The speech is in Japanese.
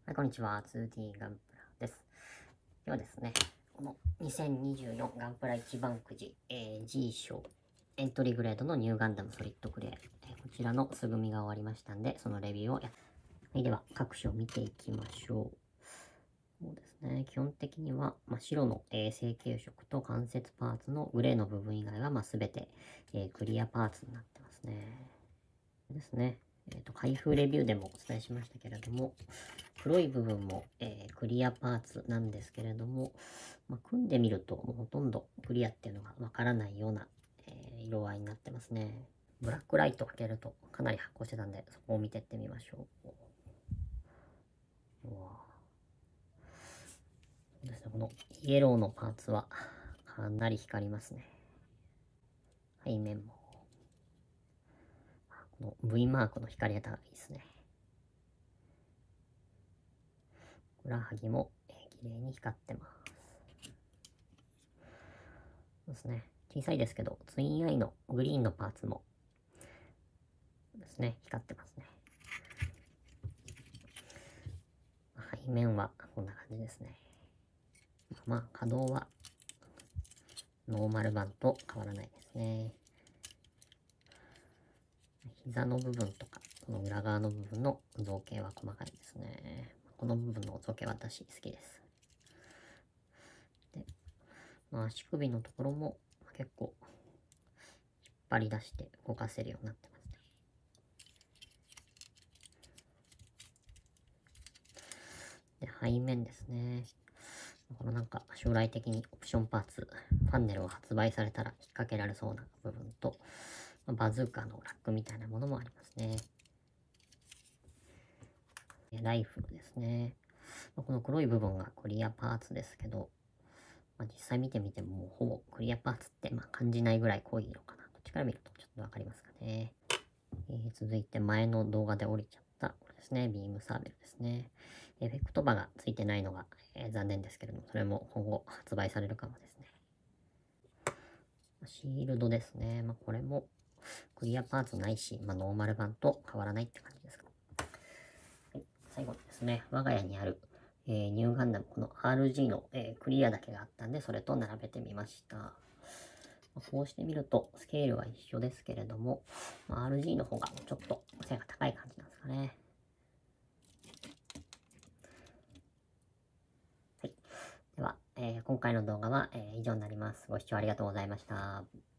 はい、こんにちは。2D ガンプラです。今日はですね、この2024ガンプラ一番くじ、G 賞エントリーグレードのニューガンダムソリッドグレー、こちらの素組みが終わりましたんで、そのレビューをはい、では各種を見ていきましょう。そうですね、基本的には、白の、成型色と関節パーツのグレーの部分以外は、全て、クリアパーツになってますね。ですね。開封レビューでもお伝えしましたけれども、黒い部分も、クリアパーツなんですけれども、組んでみるともうほとんどクリアっていうのがわからないような、色合いになってますね。ブラックライトをかけるとかなり発光してたんで、そこを見てってみましょう。うわそうですね、このイエローのパーツはかなり光りますね。背面も。この V マークの光り方がいいですね。ふくらはぎも、綺麗に光ってます。そうですね。小さいですけど、ツインアイのグリーンのパーツもですね、光ってますね。背面はこんな感じですね。可動はノーマル版と変わらないですね。膝の部分とか、この裏側の部分の造形は細かいですね。この部分の造形は私好きです。で、足首のところも結構引っ張り出して動かせるようになってますね。で、背面ですね。この将来的にオプションパーツ、ファンネルを発売されたら引っ掛けられそうな部分と、バズーカのラックみたいなものもありますね。ライフルですね。この黒い部分がクリアパーツですけど、実際見てみてももうほぼクリアパーツって感じないぐらい濃い色かな。こっちから見るとちょっとわかりますかね。続いて前の動画で降りちゃった、これですね、ビームサーベルですね。エフェクトバがついてないのが、残念ですけれども、それも今後発売されるかもですね。シールドですね。これもクリアパーツないし、ノーマル版と変わらないって感じですか。はい、最後にですね、我が家にある、ニューガンダム、この RG の、クリアだけがあったんで、それと並べてみました。こうしてみると、スケールは一緒ですけれども、RG の方がちょっと背が高い感じなんですかね。はい。では、今回の動画は、以上になります。ご視聴ありがとうございました。